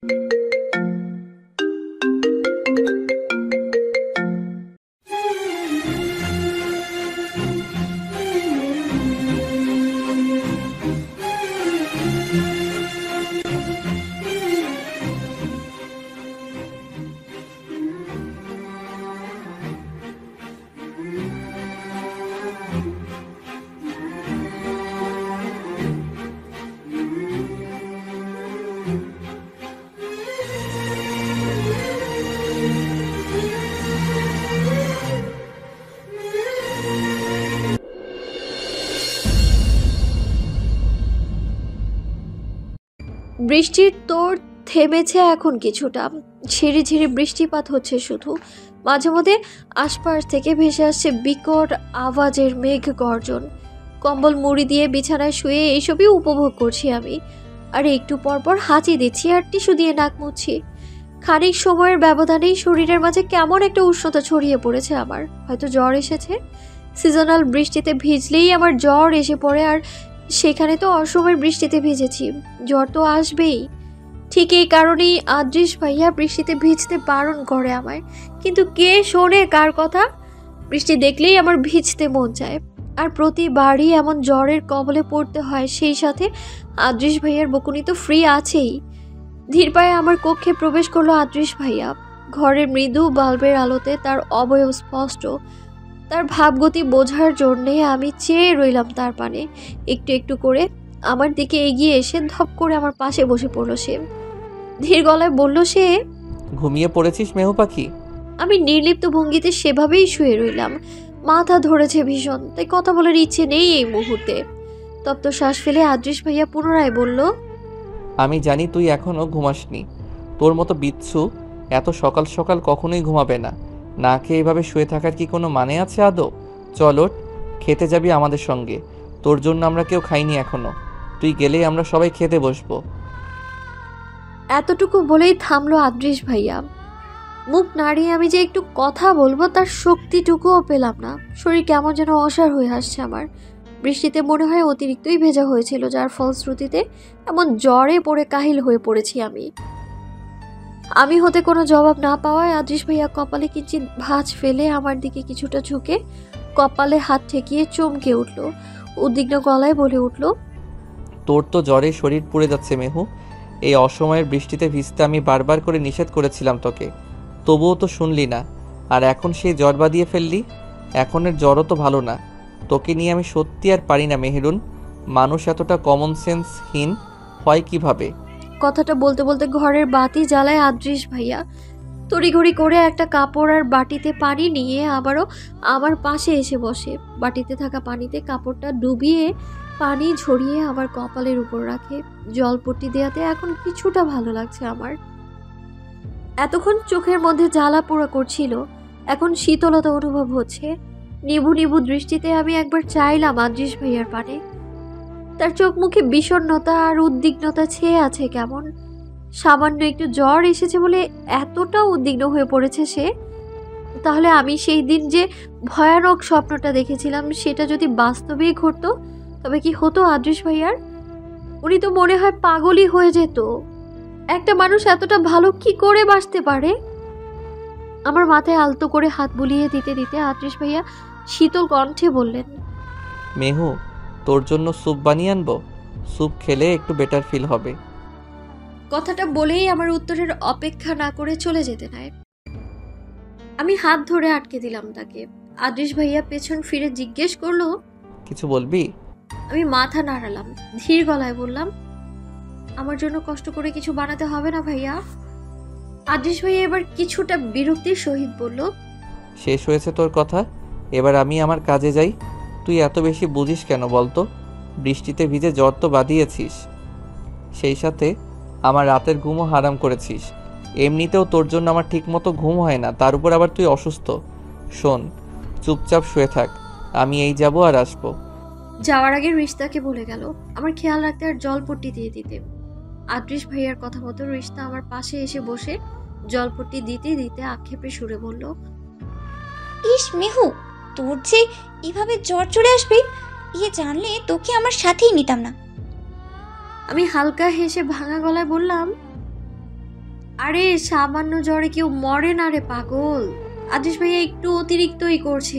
বৃষ্টির তোর থেমেছে এখন কিছুটা। ঝিরি ঝিরি বৃষ্টিপাত হচ্ছে শুধু, মাঝে মধ্যে আশপাশ থেকে ভেসে আসছে বিকট আওয়াজের মেঘ গর্জন। কম্বল মুড়ি দিয়ে বিছানায় শুয়ে এইসবই উপভোগ করছি আমি। আর একটু পরপর হাঁচি দিচ্ছি আর টিস্যু দিয়ে নাক মুছছি। খানিক সময়ের ব্যবধানেই শরীরের মাঝে কেমন একটা উষ্ণতা ছড়িয়ে পড়েছে আমার, হয়তো জ্বর এসেছে। সিজনাল বৃষ্টিতে ভিজলেই আমার জ্বর এসে পড়ে, আর সেখানে তো অসময়ের বৃষ্টিতে ভিজেছি, জ্বর তো আসবেই। ঠিক এই কারণেই আদৃশ ভাইয়া বৃষ্টিতে ভিজতে বারণ করে আমায়, কিন্তু কে শোনে কার কথা। বৃষ্টি দেখলেই আমার ভিজতে মন চায়, আর প্রতিবারই এমন জ্বরের কবলে পড়তে হয়। সেই সাথে আদৃশ ভাইয়ার বকুনি তো ফ্রি আছেই। ধীর পায়ে আমার কক্ষে প্রবেশ করলো আদৃশ ভাইয়া। ঘরের মৃদু বাল্বের আলোতে তার অবয়ব স্পষ্ট। তার ভাবগতি বোঝার জন্যে আমি চেয়ে রইলাম তার পানে। একটু একটু করে আমার দিকে এগিয়ে এসে ধপ করে আমার পাশে বসে পড়লো সে। ধীর গলায় বলল সে, ঘুমিয়ে পড়েছিস মেহু পাখি? আমি নির্লিপ্ত ভঙ্গিতে সেভাবেই শুয়ে রইলাম। মাথা ধরেছে ভীষণ, তাই কথা বলার ইচ্ছে নেই এই মুহূর্তে। তপ্ত শ্বাস ফেলে আদৃশ ভাইয়া পুনরায় বলল, আমি জানি তুই এখনো ঘুমাসনি। তোর মতো বিচ্ছু এত সকাল সকাল কখনোই ঘুমাবে না। না খেয়ে এভাবে শুয়ে থাকার কি কোনো মানে আছে আদৌ? চল ওঠ, খেতে যাবি আমাদের সঙ্গে। তোর জন্য আমরা কেউ খাইনি এখনো। তুই গেলেই আমরা সবাই খেতে বসবো। এতটুকু বলেই থামলো আদৃশ ভাইয়া। মুখ নাড়িয়ে আমি যে একটু কথা বলবো তার শক্তিটুকুও পেলাম না। শরীর কেমন যেন অসাড় হয়ে আসছে আমার। বৃষ্টিতে মনে হয় অতিরিক্তই ভেজা হয়েছিল, যার ফলশ্রুতিতে এমন জ্বরে পড়ে কাহিল হয়ে পড়েছি আমি হতে কোনো জবাব না পাওয়ায় আদৃশ ভাইয়া কপালে কিঞ্চিৎ ভাঁজ ফেলে আমার দিকে কিছুটা ঝুঁকে কপালে হাত ঠেকিয়ে চমকে উঠল। উদ্বিগ্ন গলায় বলে উঠল, তোর তো জ্বরে শরীর পুড়ে যাচ্ছে মেহু। এই অসময়ের বৃষ্টিতে ভিজতে আমি বারবার করে নিষেধ করেছিলাম তোকে, তবুও তো শুনলি না। আর এখন সেই জ্বর বাঁধিয়ে ফেললি। এখনের জ্বরও তো ভালো না। তোকে নিয়ে আমি সত্যি আর পারি না মেহেরুন। মানুষ এতটা কমন সেন্সহীন হয় কিভাবে? কথাটা বলতে বলতে ঘরের বাতি জ্বালায় আদৃশ ভাইয়া। তড়িঘড়ি করে একটা কাপড় আর বাটিতে পানি নিয়ে আবারও আমার পাশে এসে বসে। বাটিতে থাকা পানিতে কাপড়টা ডুবিয়ে পানি ঝরিয়ে আমার কপালের উপর রাখে। জলপট্টি দেয়াতে এখন কিছুটা ভালো লাগছে আমার। এতক্ষণ চোখের মধ্যে জ্বালা পোড়া করছিল, এখন শীতলতা অনুভব হচ্ছে। নিভু নিভু দৃষ্টিতে আমি একবার চাইলাম আদৃশ ভাইয়ার পানে। তার চোখ মুখে বিষণ্ণতা আর উদ্বিগ্নতা ছেয়ে আছে কেমন। সামান্য একটু জ্বর এসেছে বলে এতটা উদ্বিগ্ন হয়ে পড়েছে সে। তাহলে আমি সেই দিন যে ভয়ানক স্বপ্নটা দেখেছিলাম সেটা যদি বাস্তবেই ঘটতো, তবে কি হতো আদৃশ ভাইয়ার? উনি তো মনে হয় পাগলই হয়ে যেত। একটা মানুষ এতটা ভালো কি করে বাসতে পারে? আমার মাথায় আলতো করে হাত বুলিয়ে দিতে দিতে আদৃশ ভাইয়া শীতল কণ্ঠে বললেন, মেহু, তোর জন্য স্যুপ বানিয়ে আনবো। স্যুপ খেলে একটু বেটার ফিল হবে। কথাটা বলেই আমার উত্তরের অপেক্ষা না করে চলে যেতে নেয়। আমি হাত ধরে আটকে দিলাম তাকে। আদৃশ ভাইয়া পেছন ফিরে জিজ্ঞেস করলো, কিছু বলবি? আমি মাথা নাড়ালাম। ধীর গলায় বললাম, আমার জন্য কষ্ট করে কিছু বানাতে হবে না ভাইয়া। আদৃশ ভাইয়া এবার কিছুটা বিরক্তির সহিত বলল, শেষ হয়েছে তোর কথা? এবার আমি আমার কাজে যাই। তুই এত বেশি বুঝিস কেন বলতো? বৃষ্টিতে ভিজে জ্বর তো বাঁধিয়েছিস, সেই সাথে আমার রাতের ঘুমও হারাম করেছিস। এমনিতেও তোর জন্য আমার ঠিকমতো ঘুম হয় না, তার উপর আবার তুই অসুস্থ। শোন, চুপচাপ শুয়ে থাক, আমি এই যাব আর আসবো। যাওয়ার আগে রিশতাকে বলে গেল আমার খেয়াল রাখতে আর জলপট্টি দিয়ে দিতে। আদৃশ ভাইয়ার কথা মতো রিশতা আমার পাশে এসে বসে জলপট্টি দিতে দিতে আক্ষেপে সুরে বলল, ইস মেহু, তোর যে এভাবে জ্বর চলে আসবে জানলে তোকে আমার সাথেই নিতাম না। আমি হালকা হেসে ভাঙা গলায় বললাম, আরে সামান্য জ্বরে কেউ মরে না রে পাগল। আদেশ ভাইয়া একটু অতিরিক্তই করছে।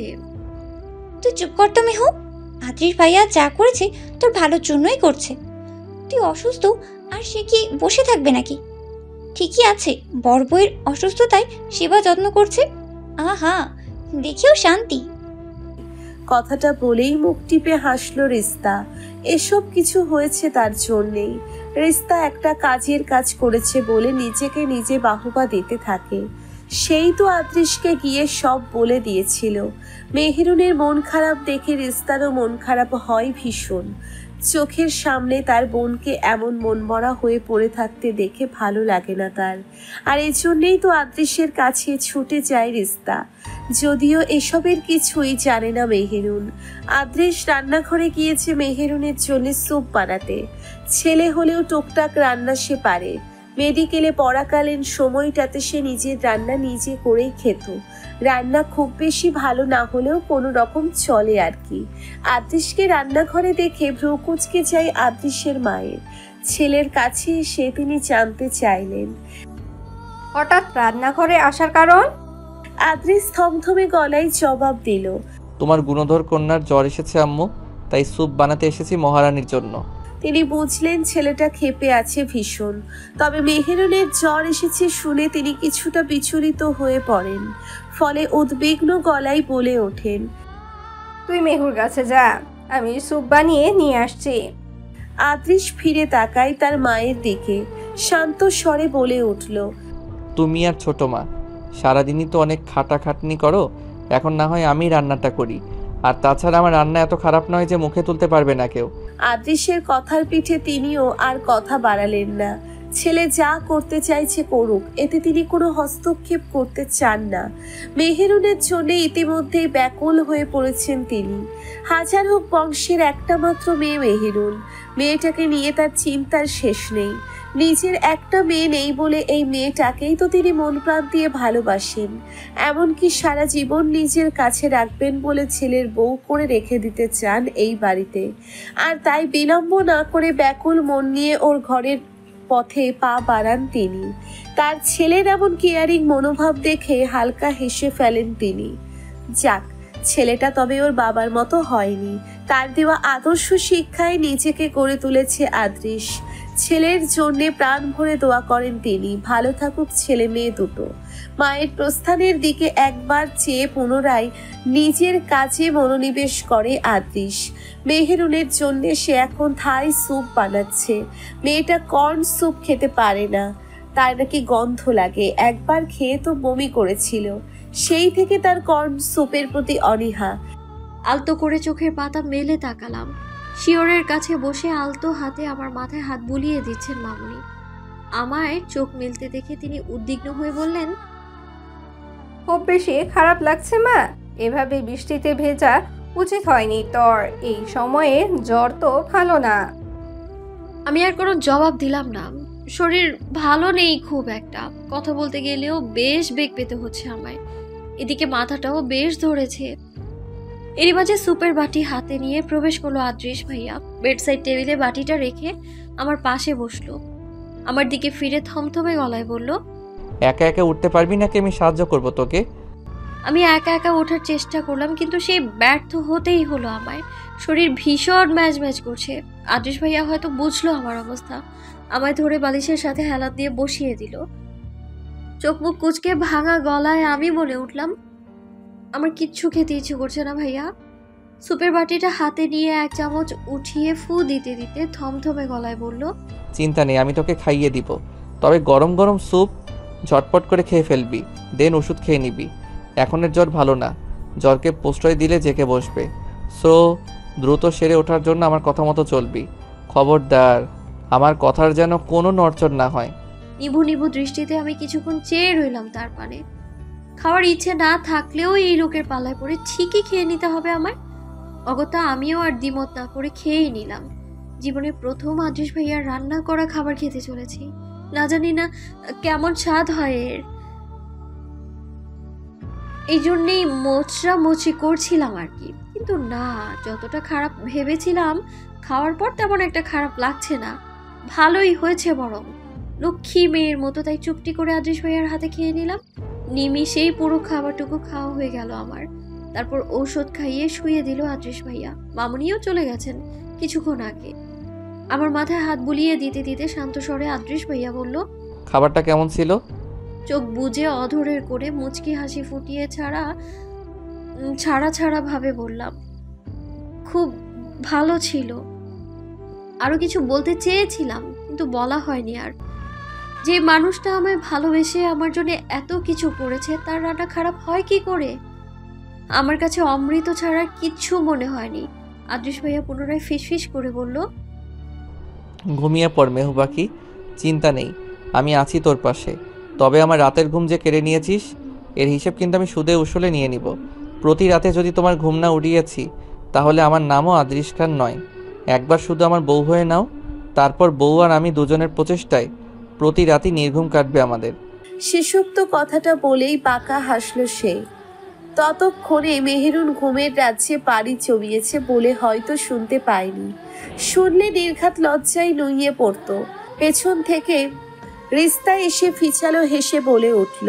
তুই চুপ কর তো মেহু। আদ্রিস ভাইয়া যা করেছে তোর ভালোর জন্যই করছে। তুই অসুস্থ আর সে কি বসে থাকবে নাকি? ঠিকই আছে, বড় বউয়ের অসুস্থতায় সেবা যত্ন করছে। আহা, দেখেও শান্তি। কথাটা বলেই মুখ টিপে হাসল রিস্তা। এসব কিছু হয়েছে তার জন্যেই। রিস্তা একটা কাজের কাজ করেছে বলে নিজেকে নিজে বাহবা দিতে থাকে। সেই তো আদ্রিসকে গিয়ে সব বলে দিয়েছিল। মেহেরুনের মন খারাপ দেখে রিস্তারও মন খারাপ হয় ভীষণ। চোখের সামনে তার বোনকে এমন মনমরা হয়ে পড়ে থাকতে দেখে ভালো লাগে না তার। আর এই জন্যেই তো আদ্রিসের কাছে ছুটে যায় রিস্তা। যদিও এসবের কিছুই জানে না মেহেরুন। আদ্রিস রান্নাঘরে গিয়েছে মেহেরুনের জন্য স্যুপ বানাতে। ছেলে হলেও টুকটাক রান্না সে পারে। মেডিকেলে পড়াকালীন সময়টাতে সে নিজের রান্না নিজে করেই খেত। রান্না খুব বেশি ভালো না হলেও কোনো রকম চলে আর কি। আদ্রিসকে রান্নাঘরে দেখে ভ্রু কুঁচকে যায় আদ্রিসের মায়ের। ছেলের কাছে এসে তিনি জানতে চাইলেন, হঠাৎ রান্নাঘরে আসার কারণ? আদ্রিস থমথমে গলায় জবাব দিল, তোমার গুণধর কন্যার জ্বর এসেছে আম্মু, তাই স্যুপ বানাতে এসেছি মহারানীর জন্য। তিনি বুঝলেন ছেলেটা ক্ষেপে আছে ভীষণ। তবে মেহেরুনের জ্বর এসেছে শুনে তিনি কিছুটা বিচলিত হয়ে পড়েন। ফলে উদ্বিগ্ন গলায় বলে ওঠেন, তুই মেহুর কাছে যা, আমি স্যুপ বানিয়ে নিয়ে আসছি। আদ্রিস ফিরে তাকায় তার মায়ের দিকে। শান্ত স্বরে বলে উঠল, তুমি আর ছোট মা সারাদিনই তো অনেক খাটাখাটনি করো, এখন না হয় আমি রান্নাটা করি। আর তাছাড়া আমার রান্না এত খারাপ নয় যে মুখে তুলতে পারবে না কেউ। আদ্রিসের কথার পিঠে তিনিও আর কথা বাড়ালেন না। ছেলে যা করতে চাইছে করুক, এতে তিনি কোনো হস্তক্ষেপ করতে চান না। মেহেরুনের জন্য ইতিমধ্যেই ব্যাকুল হয়ে পড়েছেন তিনি। হাজার হোক বংশের একটা মাত্র মেয়ে মেহেরুন। মেয়েটাকে নিয়ে তার চিন্তার শেষ নেই। নিজের একটা মেয়ে নেই বলে এই মেয়েটাকেই তো তিনি মন প্রাণ দিয়ে ভালোবাসেন। এমনকি সারা জীবন নিজের কাছে রাখবেন বলে ছেলের বউ করে রেখে দিতে চান এই বাড়িতে। আর তাই বিলম্ব না করে ব্যাকুল মন নিয়ে ওর ঘরের পথে পা বাড়ান তিনি। তার ছেলের এমন কেয়ারিং মনোভাব দেখে হালকা হেসে ফেলেন তিনি। যাক, ছেলেটা তবে ওর বাবার মতো হয়নি। তার দেওয়া আদর্শ শিক্ষায় নিজেকে গড়ে তুলেছে আদ্রিস। ছেলের জন্যে প্রাণ ভরে দোয়া করেন তিনি, ভালো থাকুক ছেলে মেয়ে দুটো। মায়ের প্রস্থানের দিকে একবার চেয়ে পুনরায় নিজের কাজে মনোনিবেশ করে আদ্রিস। মেহেরুনের জন্য সে এখন থাই স্যুপ বানাচ্ছে। মেয়েটা কর্ন স্যুপ খেতে পারে না, তার নাকি গন্ধ লাগে। একবার খেয়ে তো বমি করেছিল। সেই থেকে তার কর্ন স্যুপের প্রতি অনীহা। আলতো করে চোখের পাতা মেলে তাকালাম। শিওরের কাছে বসে আলতো হাতে আমার মাথায় হাত বুলিয়ে দিচ্ছেন মামুনি। আমায় চোখ মেলতে দেখে তিনি উদ্বিগ্ন হয়ে বললেন, খুব বেশি খারাপ লাগছে মা? এভাবে বৃষ্টিতে ভেজা উচিত হয়নি তোর। এই সময়ে জ্বর তো ভালো না। আমি আর কোনো জবাব দিলাম না। শরীর ভালো নেই খুব একটা, কথা বলতে গেলেও বেশ বেগ পেতে হচ্ছে আমায়। এদিকে মাথাটাও বেশ ধরেছে। এরই মাঝে স্যুপের বাটি হাতে নিয়ে প্রবেশ করলো আদ্রিস ভাইয়া। বেডসাইড টেবিলে বাটিটা রেখে আমার পাশে বসলো। আমার দিকে ফিরে থমথমে গলায় বলল, একা একা উঠতে পারবি নাকি আমি সাহায্য করব তোকে? আমি একা একা ওঠার চেষ্টা করলাম, কিন্তু সেই ব্যর্থ হতেই হলো আমায়। শরীর ভীষণ ম্যাজ ম্যাজ করছে। আদ্রিস ভাইয়া হয়তো বুঝলো আমার অবস্থা, আমায় ধরে বালিশের সাথে হেলাত দিয়ে বসিয়ে দিল। চোখ মুখ কুচকে ভাঙা গলায় আমি বলে উঠলাম, আমার কিচ্ছু খেতে ইচ্ছে করছে না ভাইয়া। স্যুপের বাটিটা হাতে নিয়ে এক চামচ উঠিয়ে ফু দিতে দিতে থমথমে গলায় বলল, চিন্তা নেই, আমি তোকে খাইয়ে দিব। তবে গরম গরম স্যুপ ঝটপট করে খেয়ে ফেলবি, দেন ওষুধ খেয়ে নিবি। এখনের জ্বর ভালো না, জ্বরকে প্রশ্রয় দিলে জেকে বসবে। সো দ্রুত সেরে ওঠার জন্য আমার কথা মতো চলবি। খবরদার আমার কথার যেন কোনো নড়চড় না হয়। নিভু নিভু দৃষ্টিতে আমি কিছুক্ষণ চেয়ে রইলাম তার পানে। খাওয়ার ইচ্ছে না থাকলেও এই লোকের পাল্লায় পড়ে ঠিকই খেয়ে নিতে হবে আমায়। অগত্যা আমিও আর দ্বিমত না করে খেয়েই নিলাম। জীবনে প্রথম আদ্রিস ভাইয়ার রান্না করা খাবার খেতে চলেছি। না জানি না কেমন স্বাদ হয় এর। এই জন্যেই মোচড়ামুচি করছিলাম আর কি। কিন্তু না, যতটা খারাপ ভেবেছিলাম খাওয়ার পর তেমন একটা খারাপ লাগছে না, ভালোই হয়েছে বরং। লক্ষ্মী মেয়ের মতো, তাই চুপটি করে আদৃশ ভাইয়ার হাতে খেয়ে নিলাম। নিমিষেই পুরো খাবারটুকু খাওয়া হয়ে গেল আমার। তারপর ঔষধ খাইয়ে শুয়ে দিল আদৃশ ভাইয়া। মামুনিও চলে গেছেন কিছুক্ষণ আগে। আমার মাথায় হাত বুলিয়ে দিতে দিতে শান্ত স্বরে আদৃশ ভাইয়া বলল, খাবারটা কেমন ছিল? চোখ বুজে অধরের করে মুচকি হাসি ফুটিয়ে ছাড়া ভাবে বললাম, খুব ভালো ছিল। আরো কিছু বলতে চেয়েছিলাম কিন্তু বলা হয়নি আর। যে মানুষটা আমায় ভালোবেসে আমার জন্য এত কিছু করেছে তার রান্না খারাপ হয় কি করে? আমার কাছে অমৃত ছাড়া কিচ্ছু মনে হয়নি। আদৃশ ভাইয়া পুনরায় ফিসফিস করে বলল, ঘুমিয়ে পড় মেহু পাখি, চিন্তা নেই, আমি আছি তোর পাশে। তবে আমার রাতের ঘুম যে কেড়ে নিয়েছিস এর হিসেব কিন্তু আমি সুদে উসুলে নিয়ে নিব। প্রতি রাতে যদি তোমার ঘুম না উড়িয়েছি তাহলে আমার নামও আদৃশ খান নয়। একবার শুধু আমার বউ হয়ে নাও, তারপর বউ আর আমি দুজনের প্রচেষ্টায় প্রতি রাতই নির্ঘুম কাটবে আমাদের। শেষোক্ত কথাটা বলেই বাঁকা হাসল সে। ততক্ষণে মেহেরুন ঘুমের রাজ্যে পাড়ি জমিয়েছে বলে হয়তো শুনতে পায়নি। শুনলে নির্ঘাত লজ্জায় নুইয়ে পড়ত। পেছন থেকে রিস্তা এসে ফিচালো হেসে বলে উঠল,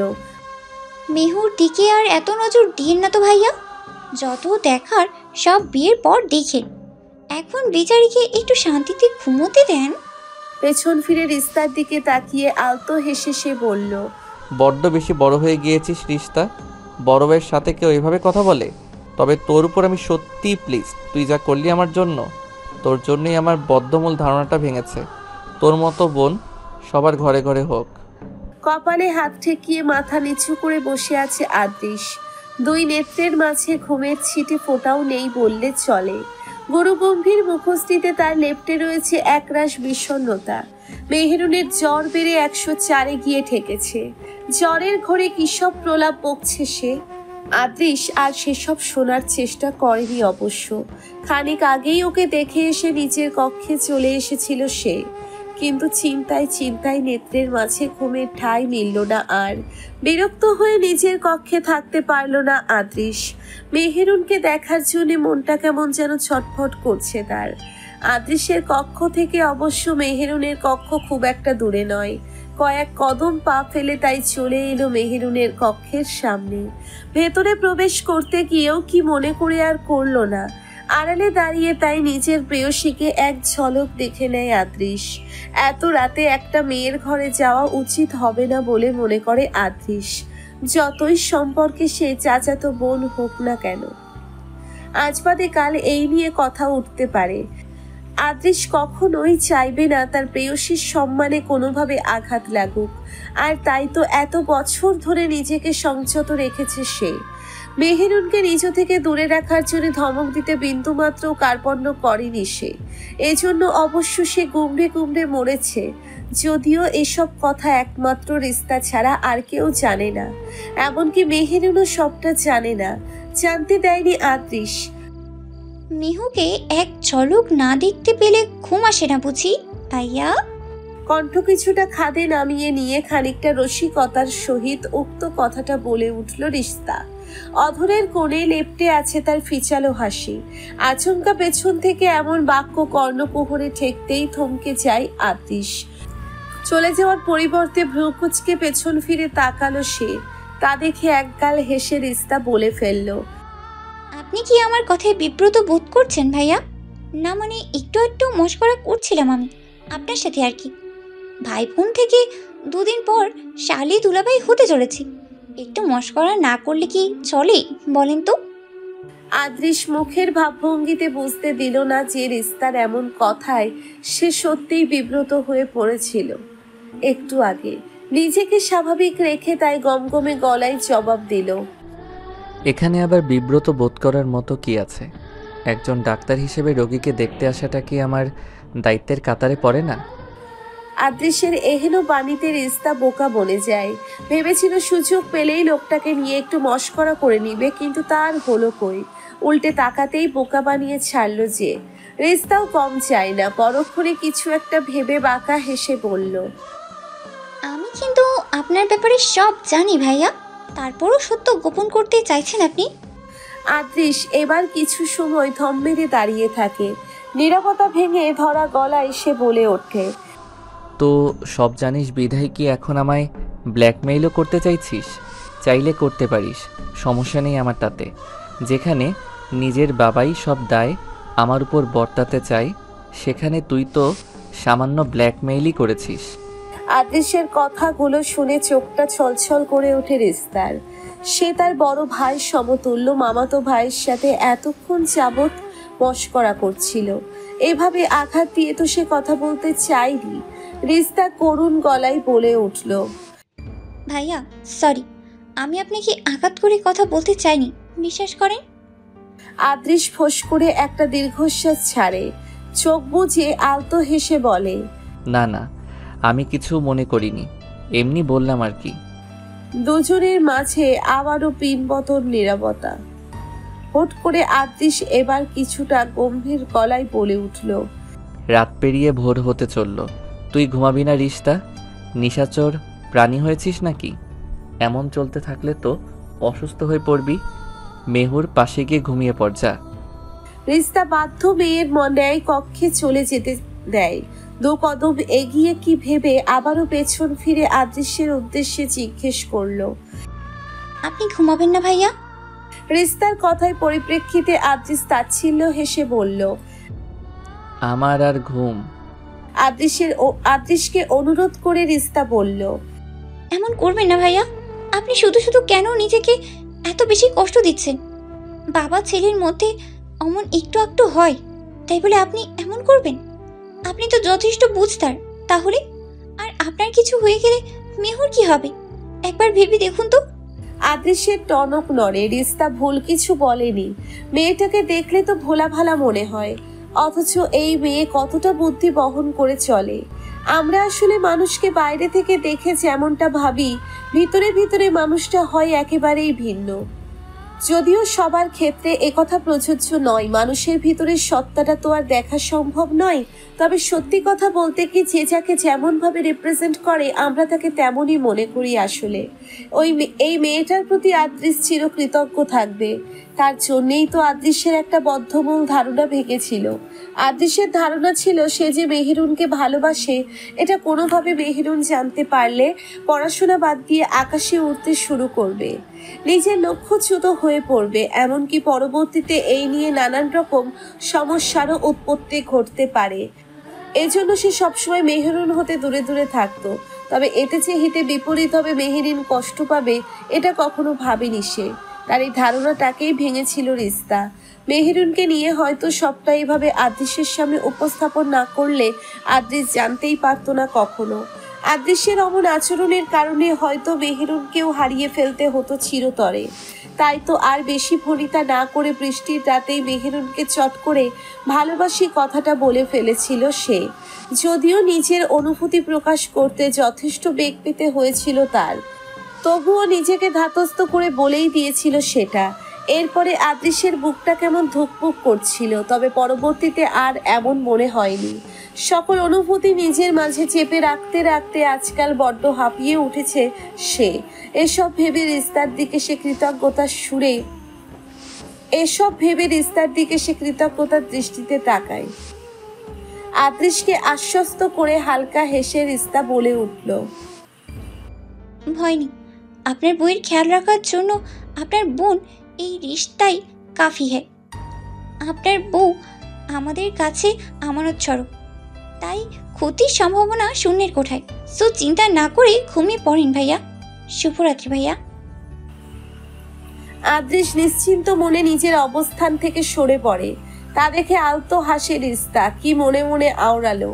মেহুর দিকে আর এত নজর দিন না তো ভাইয়া। যত দেখার সব বিয়ের পর দেখেন, এখন বেচারিকে একটু শান্তিতে ঘুমোতে দেন। পেছন ফিরে রিস্তার দিকে তাকিয়ে আলতো হেসে সে বলল, বড্ড বেশি বড় হয়ে গিয়েছিস রিস্তা। বড় ভাইয়ের সাথে কেউ এভাবে কথা বলে? তবে তোর উপর আমি সত্যিই প্লিজ। তুই যা করলি আমার জন্য, তোর জন্যই আমার বদ্ধমূল ধারণাটা ভেঙেছে। তোর মতো বোন সবার ঘরে ঘরে হোক। কপালে হাত ঠেকিয়ে মাথা নিচু করে বসে আছে আদৃশ। দুই নেত্রের মাঝে ঘুমের ছিটে ফোঁটাও নেই বললে চলে। গুরুগম্ভীর মুখশ্রীতে তার লেপ্টে রয়েছে একরাশ বিষণ্ণতা। মেহেরুনের জ্বর বেড়ে 104-এ গিয়ে ঠেকেছে। জ্বরের ঘরে কিসব প্রলাপ বকছে সে। আদৃশ আর সেসব শোনার চেষ্টা করেনি অবশ্য। খানিক আগেই ওকে দেখে এসে নিজের কক্ষে চলে এসেছিল সে। কিন্তু চিন্তায় নেত্রের মাঝে ঘুমের ঠাঁই মিলল না আর। বিরক্ত হয়ে নিজের কক্ষে থাকতে পারল না আদৃশ। মেহেরুনকে দেখার জন্য মনটা কেমন যেন ছটফট করছে তার। আদৃশের কক্ষ থেকে অবশ্য মেহেরুনের কক্ষ খুব একটা দূরে নয়। কয়েক কদম পা ফেলে তাই চলে এলো মেহেরুনের কক্ষের সামনে। ভেতরে প্রবেশ করতে গিয়েও কি মনে করে আর করলো না। আড়ালে দাঁড়িয়ে তাই নিজের প্রেয়সীকে এক ঝলক দেখে নেয় আদৃশ। এত রাতে একটা মেয়ের ঘরে যাওয়া উচিত হবে না বলে মনে করে আদৃশ, যতই সম্পর্কে সে চাচাতো বোন হোক না কেন। আজ বাদে কাল এই নিয়ে কথা উঠতে পারে। আদৃশ কখনোই চাইবে না তার প্রেয়সীর সম্মানে কোনোভাবে আঘাত লাগুক। আর তাই তো এত বছর ধরে নিজেকে সংযত রেখেছে সে। মেহেরুনকে নিজ থেকে দূরে রাখার জন্য ধমক দিতে বিন্দুমাত্র কার্পণ্য করেনি সে। এজন্য অবশ্য সে গুমড়ে মরেছে। যদিও এসব কথা একমাত্র রিস্তা ছাড়া আর কেউ জানে না। এমনকি মেহেরুনও সবটা জানে না, জানতে দেয়নি আদৃশ। মেহুকে এক ঝলক না দেখতে পেলে ঘুম আসে না বুঝি ভাইয়া? কণ্ঠ কিছুটা খাদে নামিয়ে নিয়ে খানিকটা রসিকতার সহিত উক্ত কথাটা বলে উঠল রিস্তা। অধরের কোণে লেপ্টে আছে তার ফিচালো হাসি। আচমকা পেছন থেকে এমন বাক্য কর্ণকুহরে ঠেকতেই থমকে যায় আদৃশ। চলে যাওয়ার পরিবর্তে ভ্রুকুচকে পেছন ফিরে তাকালো সে। তা দেখে একগাল হেসে রিস্তা বলে ফেলল, আপনি কি আমার কথায় বিব্রত বোধ করছেন ভাইয়া? না মানে একটু মশকরা করছিলাম আমি আপনার সাথে আর কি। ভাই বোন থেকে দুদিন পর শালি দুলাভাই হতে চলেছি, একটু মশকরা না করলে কি চলে বলেন তো? আদৃশ মুখের ভাবভঙ্গিতে বুঝতে দিল না যে রিস্তার এমন কথায় সে সত্যিই বিব্রত হয়ে পড়েছিল একটু আগে। নিজেকে স্বাভাবিক রেখে তাই গমগমে গলায় জবাব দিল, এখানে আবার বিব্রত বোধ করার মতো কি আছে? একজন ডাক্তার হিসেবে রোগীকে দেখতে আসাটা কি আমার দায়িত্বের কাতারে পড়ে না? আদৃশের এহেন বাণীতে রিস্তা বোকা বনে যায়। ভেবেছিল সুযোগ পেলেই লোকটাকে নিয়ে একটু মশকরা করে নিবে, কিন্তু তার হলো কই। উল্টে তাকাতেই বোকা বানিয়ে ছাড়লো যে। রিস্তাও কম চায় না, পরক্ষণে কিছু একটা ভেবে বাঁকা হেসে বলল, আমি কিন্তু আপনার ব্যাপারে সব জানি ভাইয়া, তারপরও সত্য গোপন করতে চাইছেন আপনি? আদৃশ এবার কিছু সময় থম মেরে দাঁড়িয়ে থাকে। নীরবতা ভেঙে ধরা গলায় সে বলে ওঠে, তো সব জানিস বিধায় কি এখন আমায় ব্ল্যাকমেইলও করতে চাইছিস? চাইলে করতে পারিস, সমস্যা নেই আমার তাতে। যেখানে নিজের বাবাই সব দায় আমার উপর বর্তাতে চায়, সেখানে তুই তো সামান্য ব্ল্যাকমেইলই করেছিস। আদেশের কথাগুলো শুনে চোখটা ছলছল করে ওঠে রিস্তার। সে তার বড় ভাই সমতুল্য মামাতো ভাইয়ের সাথে এতক্ষণ যাবৎ মশকরা করছিল। এভাবে আঘাত দিয়ে তো সে কথা বলতে চায়নি। রিস্তা করুণ গলায় বলে উঠল, ভাইয়া সরি, আমি আপনাকে আঘাত করে কথা বলতে চাইনি, বিশ্বাস করেন। আদৃশ ফোঁস করে একটা দীর্ঘশ্বাস ছাড়ে, চোখ বুজে আলতো হেসে বলে, না না, আমি কিছু মনে করিনি, এমনি বললাম আর কি। দুজনের মাঝে আবারও পিনবতর নীরবতা। হুট করে আদৃশ এবার কিছুটা গম্ভীর গলায় বলে উঠল, রাত পেরিয়ে ভোর হতে চলল, তুই ঘুমাবি না রিস্তা? নিশাচর প্রাণী হয়েছিস নাকি? এমন চলতে থাকলে তো অসুস্থ হয়ে পড়বি। মেহুর পাশে গিয়ে ঘুমিয়ে পড় যা। রিস্তা বাধ্য মেয়ের ন্যায় কক্ষে চলে যেতে দেয়। দু কদম এগিয়ে কি ভেবে আবারও পেছন ফিরে আদৃশ্যের উদ্দেশ্যে জিজ্ঞেস করলো, আপনি ঘুমাবেন না ভাইয়া? রিস্তার কথায় পরিপ্রেক্ষিতে আদৃশ তাচ্ছিল্য হেসে বলল, আমার আর ঘুম। আদৃশকে অনুরোধ করে রিস্তা বলল, এমন করবেন না ভাইয়া, আপনি শুধু শুধু কেন নিজেকে এত বেশি কষ্ট দিচ্ছেন? বাবা ছেলের মধ্যে অমন একটু একটু হয়, তাই বলে আপনি এমন করবেন? আপনি তো যথেষ্ট বুঝতার তাহলে। আর আপনার কিছু হয়ে গেলে মেহুর কি হবে একবার ভেবে দেখুন তো। আদৃশের টনক নড়ে। রিস্তা ভুল কিছু বলেনি। মেয়েটাকে দেখলে তো ভোলা ভালা মনে হয়, অথচ এই মেয়ে কতটা বুদ্ধি বহন করে চলে। আমরা আসলে মানুষকে বাইরে থেকে দেখে যেমনটা ভাবি, ভিতরে ভিতরে মানুষটা হয় একেবারেই ভিন্ন। যদিও সবার ক্ষেত্রে একথা প্রযোজ্য নয়, মানুষের ভিতরের সত্তাটা তো আর দেখা সম্ভব নয়। তবে সত্যি কথা বলতে কি, যে যাকে যেমনভাবে রিপ্রেজেন্ট করে আমরা তাকে তেমনই মনে করি। আসলে এই মেয়েটার প্রতি আদৃশ চিরকৃতজ্ঞ থাকবে। তার জন্যেই তো আদৃশের একটা বদ্ধমূল ধারণা ভেঙেছিল। আদৃশের ধারণা ছিল সে যে মেহেরুনকে ভালোবাসে, এটা কোনোভাবে মেহেরুন জানতে পারলে পড়াশোনা বাদ দিয়ে আকাশে উঠতে শুরু করবে, নিজের লক্ষ্যচ্যুত হয়ে পড়বে। এমনকি পরবর্তীতে এই নিয়ে নানান রকম সমস্যারও উৎপত্তি ঘটতে পারে। এজন্য সে সবসময় মেহেরুন হতে দূরে দূরে থাকতো। তবে এতে যে হিতে বিপরীত হবে, মেহেরিন কষ্ট পাবে, এটা কখনো ভাবেনি সে। তার এই ধারণাটাকেই ভেঙেছিল রিস্তা। মেহেরুনকে নিয়ে হয়তো সবটা এইভাবে আদৃশের সামনে উপস্থাপন না করলে আদৃশ জানতেই পারতো না কখনো। আদৃশের অমন আচরণের কারণে হয়তো মেহেরুনকেও হারিয়ে ফেলতে হতো চিরতরে। তাই তো আর বেশি ভনিতা না করে বৃষ্টির রাতেই মেহেরুনকে চট করে ভালোবাসি কথাটা বলে ফেলেছিল সে। যদিও নিজের অনুভূতি প্রকাশ করতে যথেষ্ট বেগ পেতে হয়েছিল তার, তবুও নিজেকে ধাতস্থ করে বলেই দিয়েছিল সেটা। এরপরে আদৃশের বুকটা কেমন ধুকপুক করছিল, তবে পরবর্তীতে আর এমন মনে হয়নি। সকল অনুভূতি নিজের মাঝে চেপে রাখতে রাখতে আজকাল বড্ড হাঁপিয়ে উঠেছে সে। এসব ভেবে রিস্তার দিকে সে কৃতজ্ঞতার দৃষ্টিতে তাকায়। আদৃশকে আশ্বস্ত করে হালকা হেসে রিস্তা বলে উঠল, ভয় নেই, আপনার বইয়ের খেয়াল রাখার জন্য আপনার বোন এই রিশতাই কাফি হ্যায়। আপনার বউ আমাদের কাছে আমানত স্বরূপ, তাই ক্ষতির সম্ভাবনা শূন্যের কোঠায়। সো চিন্তা না করে ঘুমিয়ে পড়েন ভাইয়া। শুভরাত্রি ভাইয়া। আদৃশ নিশ্চিন্ত মনে নিজের অবস্থান থেকে সরে পড়ে। তা দেখে আলতো হাসে রিস্তা, কি মনে মনে আওড়ালো,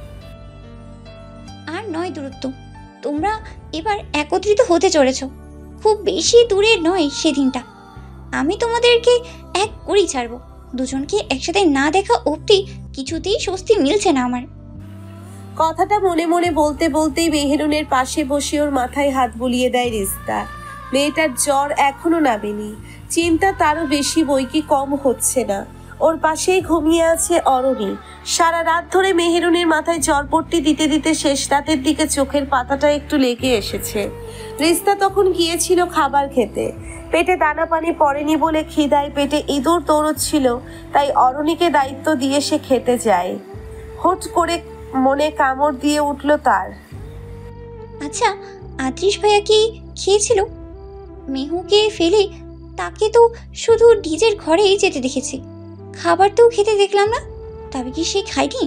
আর নয় দূরত্ব, তোমরা এবার একত্রিত হতে চলেছ। খুব বেশি দূরে নয় সেদিনটা, আমি তোমাদেরকে এক করেই ছাড়বো। দুজনকে একসাথে না দেখা অবধি কিছুতেই স্বস্তি মিলছে না আমার। কথাটা মনে মনে বলতে বলতেই মেহেরুনের পাশে বসে ওর মাথায় হাত বুলিয়ে দেয় রিস্তা। মেয়েটার জ্বর এখনো নামেনি, চিন্তা তারও বেশি বই কি কম হচ্ছে না। ওর পাশেই ঘুমিয়ে আছে অরণি। সারা রাত ধরে মেহেরুনের মাথায় জ্বরপট্টি দিতে দিতে শেষ রাতের দিকে চোখের পাতাটা একটু লেগে এসেছে। রিস্তা তখন গিয়েছিল খাবার খেতে। পেটে দানা পানি পড়েনি বলে খিদায় পেটে ইঁদুর দৌড়চ্ছিল, তাই অরণিকে দায়িত্ব দিয়ে সে খেতে যায়। হুট করে মনে কামড় দিয়ে উঠল তার। আচ্ছা, আদ্রিস ভাইয়া কি খেয়েছিল? মেহুকে ফেলে তাকে তো শুধু নিজের ঘরেই যেতে দেখেছি, খাবার তো খেতে দেখলাম না। তবে কি সে খায়নি?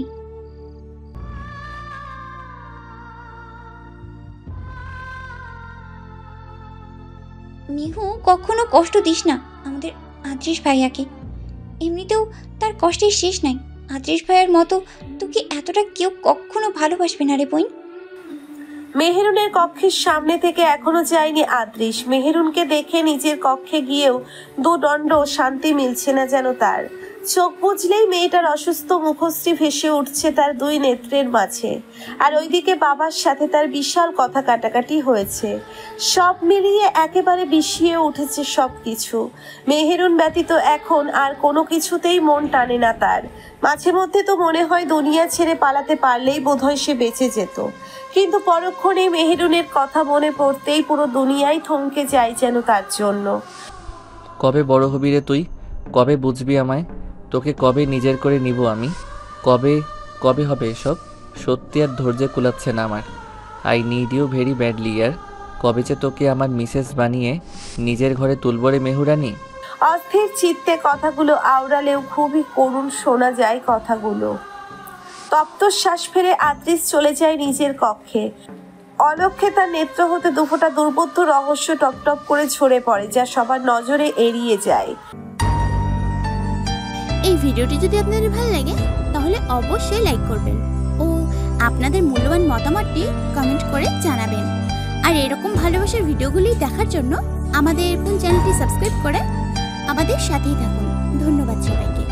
মিহু, কখনো কষ্ট দিস না আমাদের আদ্রিস ভাইয়াকে। এমনিতেও তার কষ্টের শেষ নাই। আদ্রিস ভাইয়ার মতো তোকে এতটা কেউ কখনো ভালোবাসবে না রে বোন। মেহেরুনের কক্ষের সামনে থেকে এখনো যায়নি আদ্রিস। মেহেরুনকে দেখে নিজের কক্ষে গিয়েও দুদণ্ড শান্তি মিলছে না যেন তার। চোখ বুঝলেই মেয়েটার অসুস্থ মুখশ্রী ভেসে উঠছে তার দুই নেত্রের মাঝে। আর ওইদিকে বাবার সাথে তার বিশাল কথা কাটাকাটি হয়েছে। সব মিলিয়ে একেবারে বিষিয়ে উঠেছে সব কিছু। মেহেরুন ব্যতীত এখন আর কোনো কিছুতেই মন টানে না তার। মাঝে মধ্যে তো মনে হয় দুনিয়া ছেড়ে পালাতে পারলেই বোধহয় সে বেঁচে যেত, কিন্তু পরক্ষণে মেহেরুনের কথা মনে পড়তেই পুরো দুনিয়াই থমকে যায় যেন তার জন্য। কবে বড় হবি রে তুই? কবে বুঝবি আমায়? তোকে কবে নিজের করে নিব আমি? কবে কবে হবে এসব? সত্যি আর ধৈর্য কুলাচ্ছে না আমার। I need you very badly ইয়ার। কবে যে তোকে আমার মিসেস বানিয়ে নিজের ঘরে তুলব রে মেহুরানি? অস্থির চিত্তে কথাগুলো আওড়ালেও খুবই করুণ শোনা যায় কথাগুলো। তপ্ত শ্বাস ফেলে আদ্রিস চলে যায় নিজের কক্ষে। অলক্ষ্যে তার নেত্র হতে দুফোঁটা দুর্বোধ্য রহস্য টপটপ করে ঝরে পড়ে, যা সবার নজরে এড়িয়ে যায়। এই ভিডিওটি যদি আপনাদের ভালো লাগে তাহলে অবশ্যই লাইক করবেন ও আপনাদের মূল্যবান মতামতটি কমেন্ট করে জানাবেন। আর এরকম ভালোবাসার ভিডিওগুলি দেখার জন্য আমাদের চ্যানেলটি সাবস্ক্রাইব করে আমাদের সাথেই থাকুন। ধন্যবাদ সবাইকে।